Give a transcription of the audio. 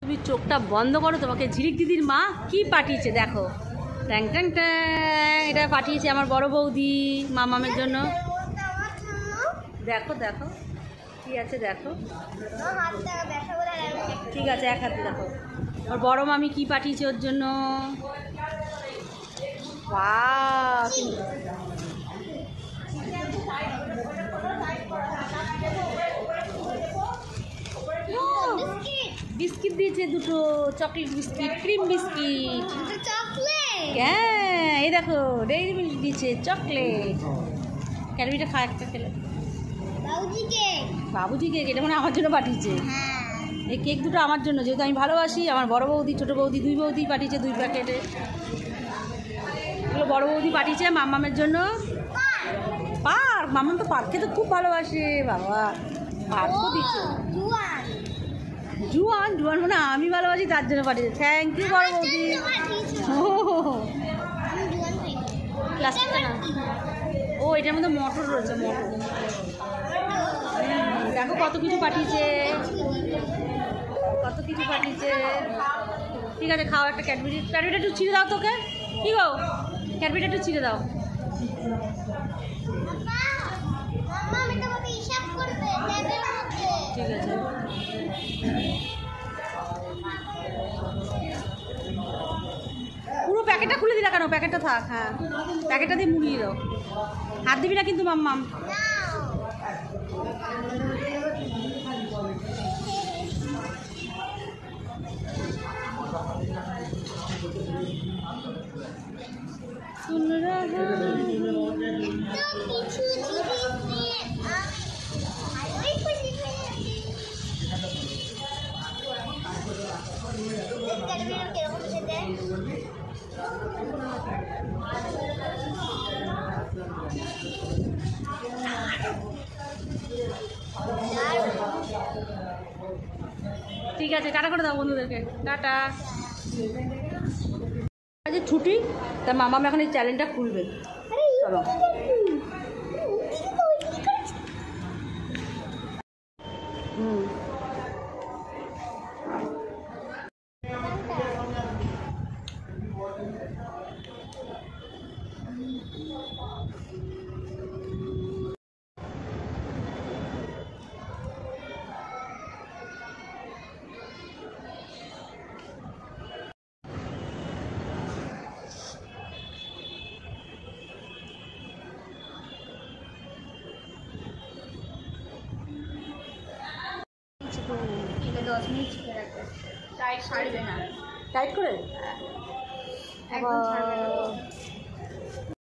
তুমি চোখটা বন্ধ করো, তোমাকে ঝিলিক দিদির মা কি পাঠিয়েছে দেখো। ট্যাং ট্যাং ট্যাং, এটা পাঠিয়েছে আমার বড় বৌদি মামামের জন্য। দেখো দেখো কি আছে দেখো। ঠিক আছে, এক হাতে দেখো আমার বড় মামি কি পাঠিয়েছে ওর জন্য। বিস্কিট দিয়েছে দুটো, চকলেট বিস্কিট, ক্রিম বিস্কিট। হ্যাঁ এই দেখো ডেইরি মিল্ক দিয়েছে, চকলেট। ক্যাডবেরিটা খা একটা খেলে। বাবুজি কেক, এটা মানে আমার জন্য পাঠিয়েছে। এই কেক দুটো আমার জন্য, যেহেতু আমি ভালোবাসি। আমার বড় বৌদি ছোটো বৌদি দুই বৌদি পাঠিয়েছে 2 প্যাকেটে। এগুলো বড় বৌদি পাঠিয়েছে মামামের জন্য। পার্ক, মামাম তো পার্ক খেতে খুব ভালোবাসে বাবা। পার্কও দিচ্ছে। জুয়ান জুয়ান মানে আমি ভালোবাসি তার জন্য পাঠিয়েছে। থ্যাংক ইউ বড় বৌদি। প্লাস্টিকটা না, ও এটার মধ্যে মটর রয়েছে, মটর। দেখো কত কিছু পাঠিয়েছে, কত কিছু পাঠিয়েছে। ঠিক আছে খাও একটা ক্যাডবেরি। ক্যাডবেরিটা একটু ছিঁড়ে দাও তোকে, কি গো ক্যাডবেরিটা একটু ছিঁড়ে দাও। ঠিক আছে, পুরো প্যাকেটটা খুলে দিলা কেন? প্যাকেটটা থাক। হ্যাঁ প্যাকেটটা দিয়ে মুড়িয়ে দাও, হাত দিবি না কিন্তু মাম্মাম। ঠিক আছে টাটা করে দাও বন্ধুদেরকে, টাটা। আজ ছুটি, তার মামাম এখন এই চ্যানেলটা খুলবে। চলো টাইট করে